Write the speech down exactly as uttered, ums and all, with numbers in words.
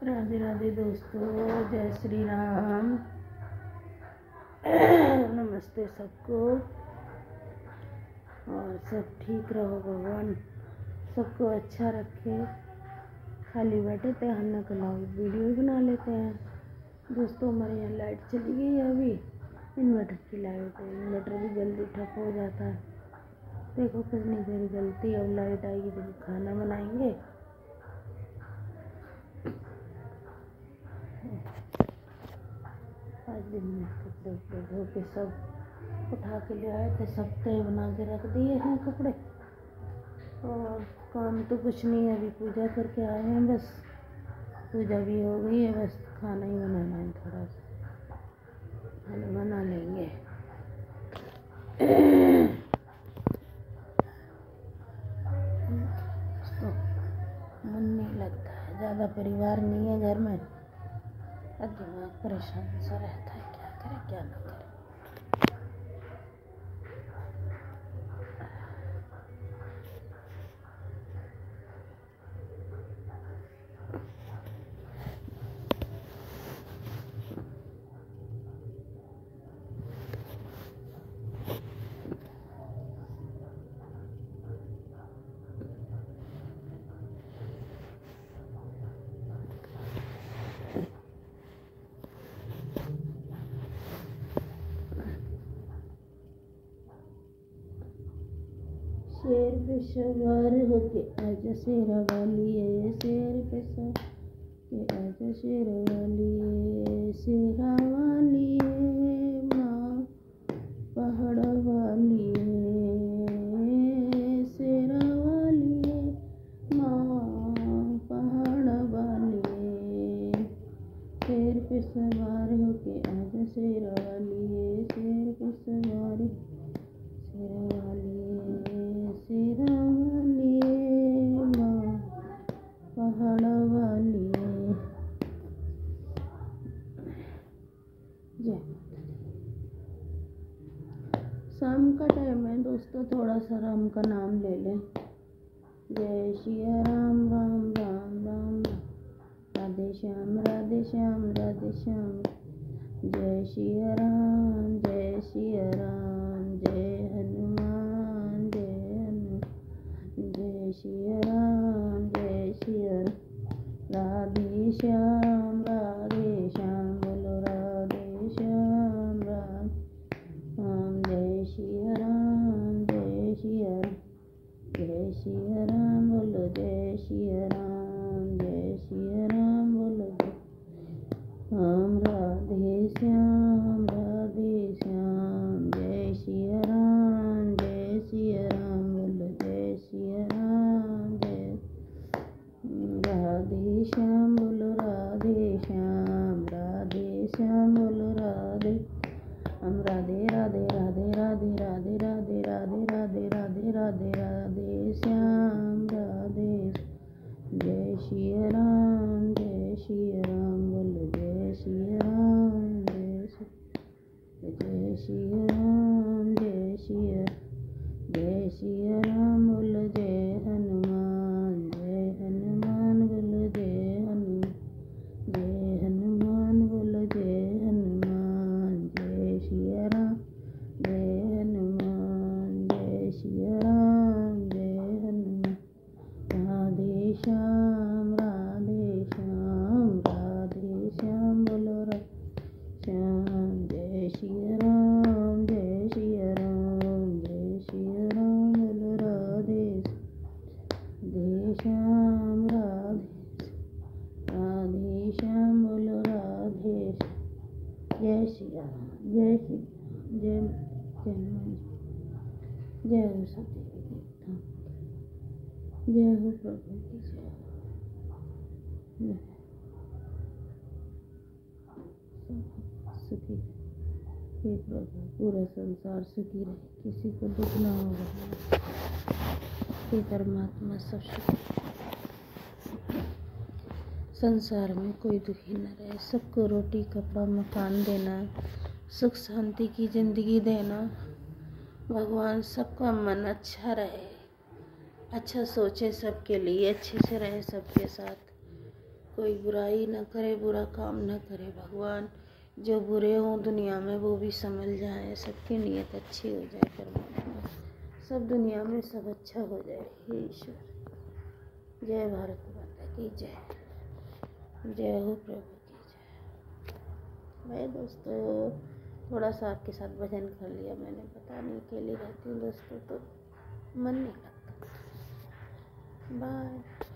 राधे राधे दोस्तों, जय श्री राम। नमस्ते सबको, और सब ठीक रहो, भगवान सबको अच्छा रखे। खाली बैठे थे, हमने कहा वीडियो बना लेते हैं। दोस्तों हमारे यहाँ लाइट चली गई है अभी, इन्वर्टर की लाइट है। इन्वर्टर भी जल्दी ठप हो जाता है। देखो कितनी देर गलती, अब लाइट आएगी तो खाना बनाएंगे। आज दिन में कपड़े उपड़े धो के सब उठा के ले आए थे, सब तय बना के रख दिए हैं कपड़े। और काम तो कुछ नहीं है, अभी पूजा करके आए हैं, बस पूजा भी हो गई है, बस खाना ही बनाना है। थोड़ा सा खाना बना लेंगे। तो मन नहीं लगता है, ज़्यादा परिवार नहीं है घर में, दिमाग परेशान सा रहता है। क्या करें क्या ना करें। शेर पे सवार होके आजा शेरा वालिए, शेर पे सवार के आजा शेरा वालिए, शेरा वालिए माँ पहाड़ वालिए, शेरा वालिए माँ पहाड़ वालिए। शेर पे सवार होके आजा शेरा वालिए, शेर पे सवार शेरा वालिए, शेरा वालिए माँ पहाड़ वालिए। जय शाम का टाइम है दोस्तों, थोड़ा सा राम का नाम ले लें। जय सिया राम राम राम राम, राधे श्याम राधे श्याम राधे श्याम। जय सिया राम जय सिया राम, जय हनुमान जय हनुमान। जय सिया राम जय सिया राधे श्याम राधे श्याम, बोलो राधे श्याम राम राम। जय सिया राम जय सिया जय सिया राम, बोलो जय सिया राम जय सिया राम, बोलो राम राधे श्याम राधे श्याम। जय सिया राम जय सिया राम, बोलो जय सिया राम जय राधे श्याम, बोलो राधे श्याम राधे श्याम, बोलो राधे हम राधे राधे राधे राधे राधे राधे राधे राधे राधे राधे राधे श्याम राधे। जय सिया राम जय सिया राम, बोलो जय सिया राम जय जय सिया राम जय सिया जय सिया राम, बोलो जय हनुमान जय हनुमान, बोलो जय हनुमान जय हनुमान, बोलो जय हनुमान। जय सिया राम जय हनुमान जय सिया राम जय हनुमान। राधे श्याम राधे श्याम राधे श्याम, बोलो श्याम। जय सिया राम जय सिया राम जय सिया राम, बोलो राधे राधे श्याम राधे राधे श्याम, बोलो राधे। जय सिया राम जय श्री जय जय जय हो सती देवता, जय हो प्रभु की जय। सुखी हे प्रभु, पूरा संसार सुखी रहे, किसी को दुख ना हो। हे परमात्मा सब सुखी, संसार में कोई दुखी न रहे, सबको रोटी कपड़ा मकान देना, सुख शांति की जिंदगी देना। भगवान सबका मन अच्छा रहे, अच्छा सोचे सबके लिए, अच्छे से रहे सबके साथ। कोई बुराई ना करे, बुरा काम ना करे। भगवान जो बुरे हों दुनिया में वो भी संभल जाए, सबकी नीयत अच्छी हो जाए, परमात्मा सब दुनिया में सब अच्छा हो जाए। हे ईश्वर, जय भारत माता की जय, जय हो प्रभु की जय। भाई दोस्तों, थोड़ा सा आपके साथ भजन कर लिया मैंने, पता नहीं अकेली रहती हूँ दोस्तों तो मन नहीं लगता। बाय।